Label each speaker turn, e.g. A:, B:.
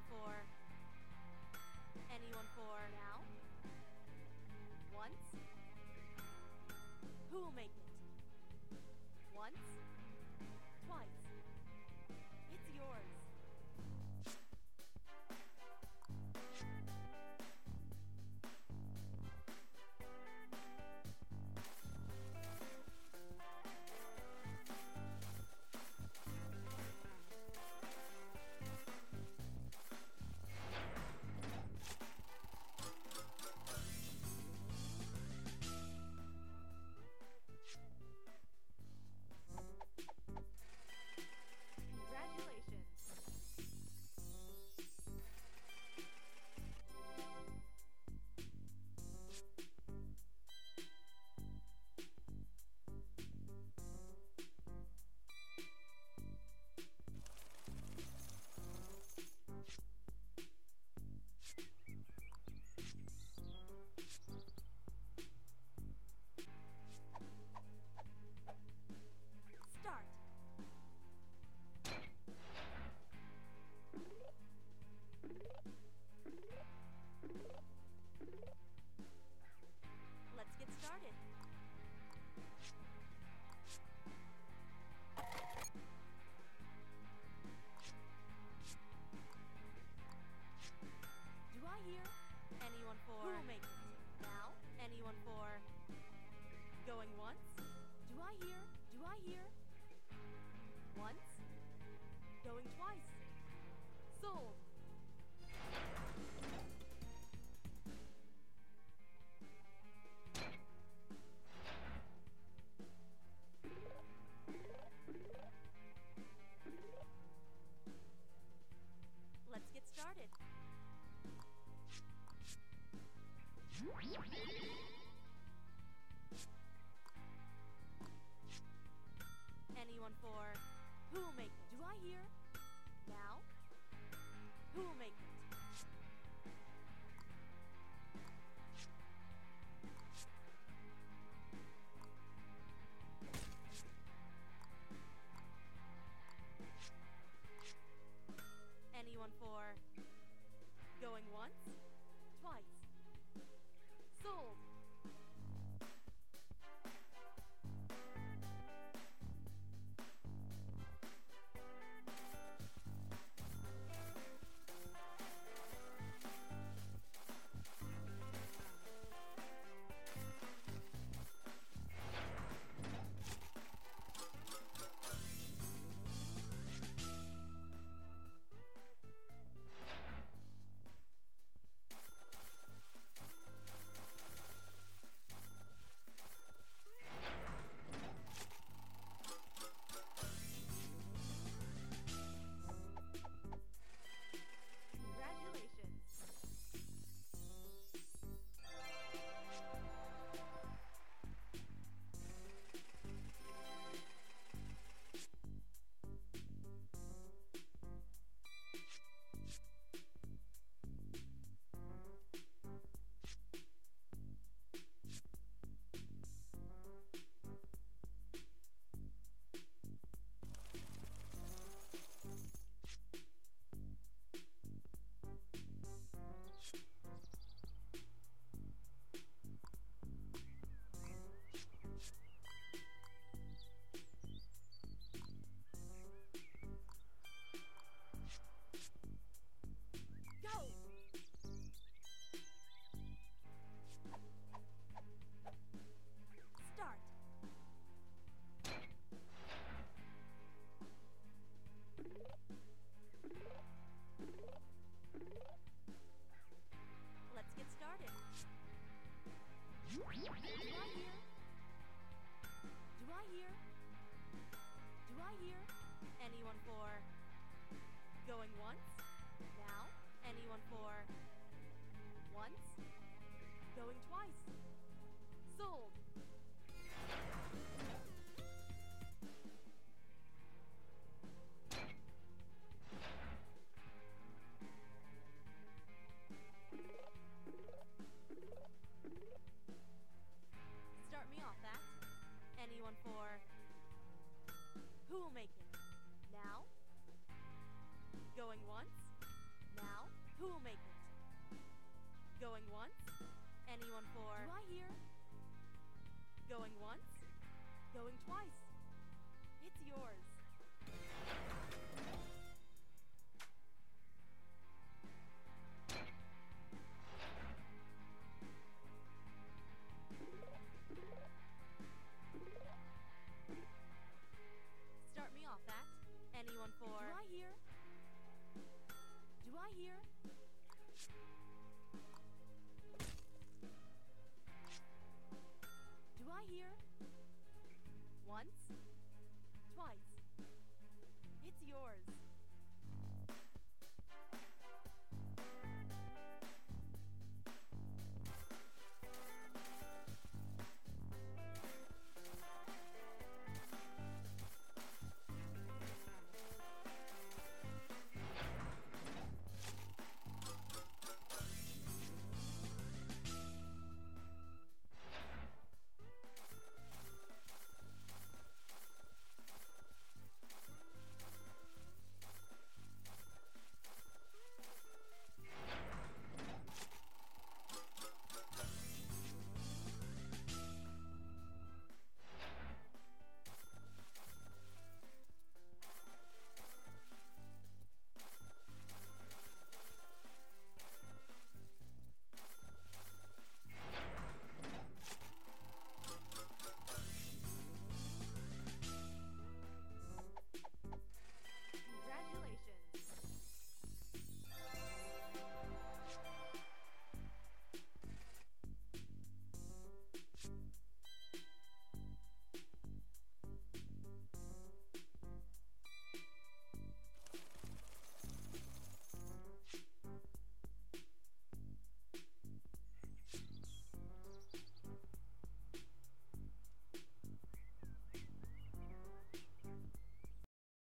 A: Anyone for? Anyone for now? Once? Who will make it? Once? Twice? It's yours. Start. Let's get started. Do I hear? Anyone for? Who will make it? Now? Anyone for? Going once? Do I hear? Do I hear? Once? Going twice? Sold! Let's get started. Anyone for? Who will make it? Do I hear? Now? Who will make it? Anyone for? Going once? Twice? Sold! Anyone for going once? Now? Anyone for once? Going twice? Sold! Start me off that. Anyone for who will make it? Now? Going once? Now, who will make it? Going once? Anyone for... Do I hear? Going once? Going twice? It's yours. Start me off, Act. Anyone for... Do I hear? Do I hear? Do I hear? Once? Twice? It's yours.